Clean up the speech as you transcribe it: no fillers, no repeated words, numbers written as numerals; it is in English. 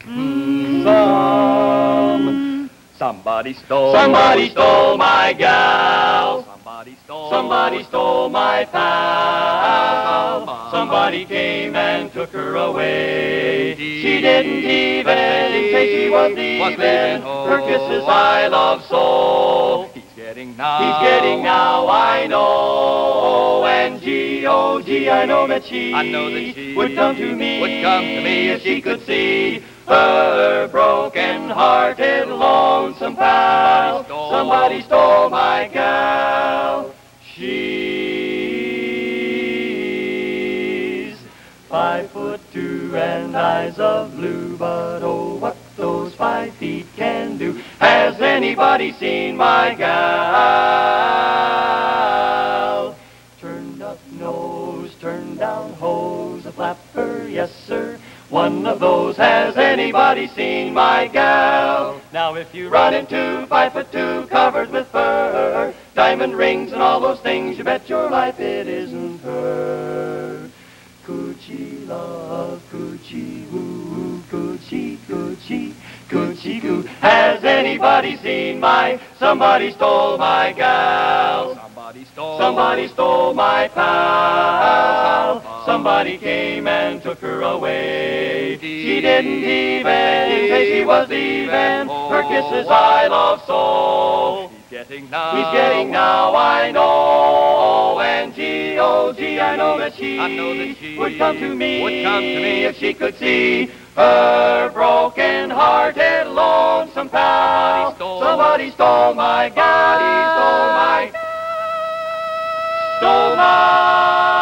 Somebody stole my gal. Somebody stole my pal. Somebody came and took her away. She didn't even say she was leaving. Her kisses I love so. He's getting now, I know. And gee, oh gee, I know that she would come to me if she could see her broken-hearted, lonesome pal. Somebody stole my gal. She's 5'2" and eyes of blue, but oh, what those 5 feet can do. Has anybody seen my gal? Turned up nose, turned down hose, a flapper, yes sir. One of those. Has anybody seen my gal? Now if you run into 5'2", covered with fur, diamond rings and all those things, you bet your life it isn't her. Coochie love, coochie woo, coochie, coochie, coochie coo. Has anybody seen my? Somebody stole my gal. Somebody stole my pal. Somebody came and took her away. She didn't even say she was leaving. Her kisses I love so. He's getting now, I know. And gee, oh gee, I know that she would come to me if she could see her broken-hearted, lonesome pal. Somebody stole my gal. Stole my